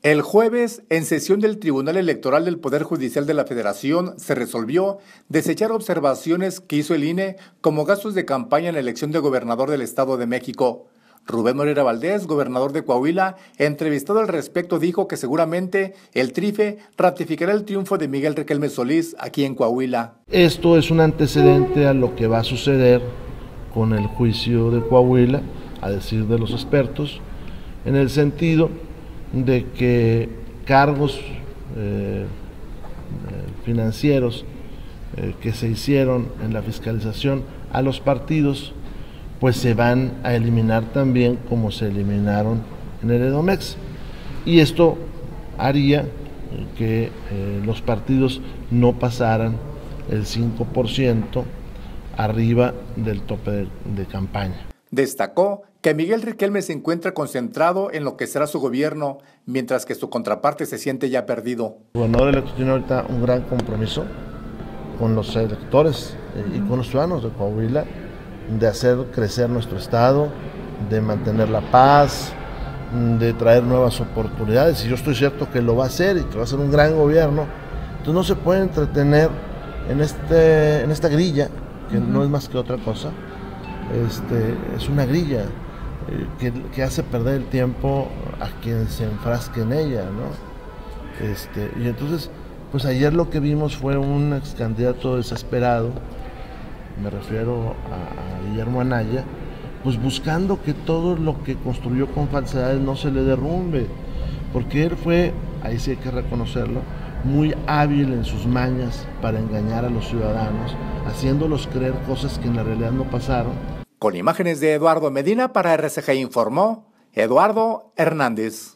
El jueves, en sesión del Tribunal Electoral del Poder Judicial de la Federación, se resolvió desechar observaciones que hizo el INE como gastos de campaña en la elección de gobernador del Estado de México. Rubén Moreira Valdés, gobernador de Coahuila, entrevistado al respecto, dijo que seguramente el TRIFE ratificará el triunfo de Miguel Riquelme Solís aquí en Coahuila. Esto es un antecedente a lo que va a suceder con el juicio de Coahuila, a decir de los expertos, en el sentido de que cargos financieros que se hicieron en la fiscalización a los partidos, pues se van a eliminar también como se eliminaron en el Edomex. Y esto haría que los partidos no pasaran el 5% arriba del tope de campaña. Destacó que Miguel Riquelme se encuentra concentrado en lo que será su gobierno, mientras que su contraparte se siente ya perdido. El gobernador electo tiene ahorita un gran compromiso con los electores y con los ciudadanos de Coahuila, de hacer crecer nuestro estado, de mantener la paz, de traer nuevas oportunidades, y yo estoy cierto que lo va a hacer y que va a ser un gran gobierno. Entonces no se puede entretener en esta grilla, que no es más que otra cosa. Es una grilla que hace perder el tiempo a quien se enfrasque en ella, ¿no? Y entonces, pues ayer lo que vimos fue un ex candidato desesperado, me refiero a Guillermo Anaya, pues buscando que todo lo que construyó con falsedades no se le derrumbe, porque él fue, ahí sí hay que reconocerlo, muy hábil en sus mañas para engañar a los ciudadanos, haciéndolos creer cosas que en la realidad no pasaron. Con imágenes de Eduardo Medina para RCG informó Eduardo Hernández.